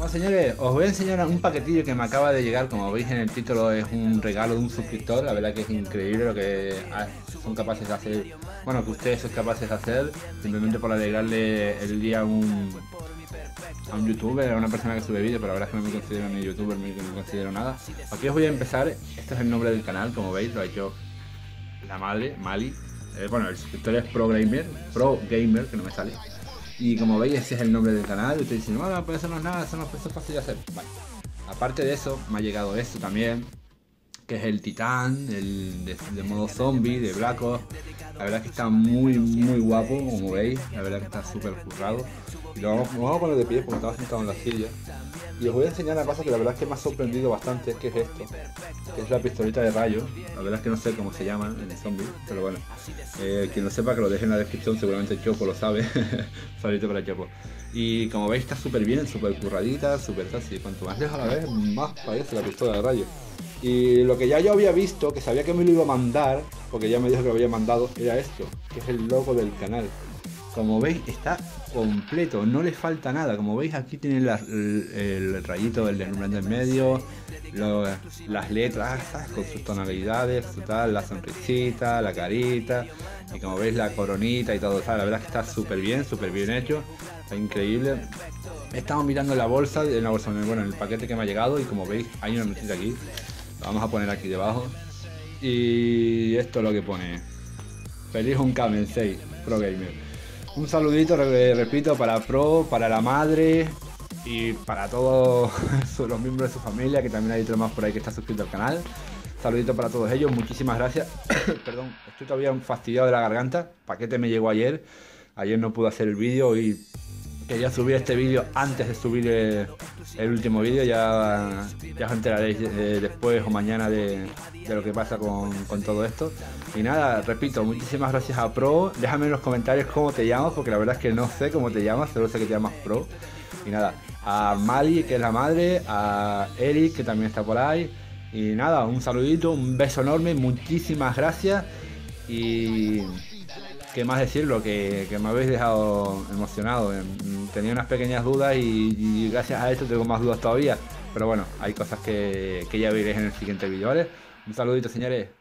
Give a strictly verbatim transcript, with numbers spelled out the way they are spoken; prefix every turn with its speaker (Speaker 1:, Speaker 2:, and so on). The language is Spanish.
Speaker 1: Bueno, señores, os voy a enseñar un paquetillo que me acaba de llegar. Como veis en el título, es un regalo de un suscriptor. La verdad que es increíble lo que son capaces de hacer, bueno, que ustedes son capaces de hacer simplemente por alegrarle el día a un, a un youtuber, a una persona que sube vídeos. Pero la verdad es que no me considero ni youtuber ni me considero nada. Aquí os voy a empezar. Este es el nombre del canal, como veis, lo ha hecho la madre, Mali. Eh, bueno, el suscriptor es Pro Gamer, Pro Gamer, que no me sale. Y como veis, ese es el nombre del canal. Y ustedes dicen, bueno, pues eso no es nada, eso no eso es fácil de hacer. Vale. Aparte de eso, me ha llegado esto también, que es el Titán, el de, de modo zombie, de Black Ops. La verdad es que está muy, muy guapo, como veis. La verdad que está súper currado. Y lo vamos, lo vamos a poner de pie porque estaba sentado en la silla. Y os voy a enseñar una cosa que la verdad es que me ha sorprendido bastante, que es esto, que es la pistolita de rayo. La verdad es que no sé cómo se llama en el zombie, pero bueno, eh, quien lo sepa que lo deje en la descripción, seguramente Chopo lo sabe. Saludito para Chopo. Y como veis está súper bien, súper curradita, súper fácil. Cuanto más lejos a la vez, más parece la pistola de rayo. Y lo que ya yo había visto, que sabía que me lo iba a mandar, porque ya me dijo que lo había mandado, era esto, que es el logo del canal. Como veis está completo, no le falta nada. Como veis aquí tiene la, el, el rayito del deslumbrante en medio, lo, las letras, ¿sabes? Con sus tonalidades, su tal, la sonrisita, la carita, y como veis la coronita y todo, ¿sabes? La verdad es que está súper bien, súper bien hecho, está increíble. Estamos mirando la bolsa, en la bolsa, bueno, en el paquete que me ha llegado, y como veis hay una noticia aquí, la vamos a poner aquí debajo, y esto es lo que pone: feliz un Kamen seis Pro Gamer. Un saludito, repito, para Pro, para la madre y para todos los miembros de su familia, que también hay otro más por ahí que está suscrito al canal. Saludito para todos ellos, muchísimas gracias. Perdón, estoy todavía fastidiado de la garganta. Paquete me llegó ayer. Ayer no pude hacer el vídeo y quería subir este vídeo antes de subir el, el último vídeo. Ya, ya os enteraréis eh, después o mañana de, de lo que pasa con, con todo esto. Y nada, repito, muchísimas gracias a Pro. Déjame en los comentarios cómo te llamas, porque la verdad es que no sé cómo te llamas, solo sé que te llamas Pro. Y nada, a Mali, que es la madre, a Eric, que también está por ahí. Y nada, un saludito, un beso enorme, muchísimas gracias. Y qué más decirlo, que, que me habéis dejado emocionado. Tenía unas pequeñas dudas y, y gracias a esto tengo más dudas todavía. Pero bueno, hay cosas que, que ya veréis en el siguiente vídeo, ¿vale? Un saludito, señores.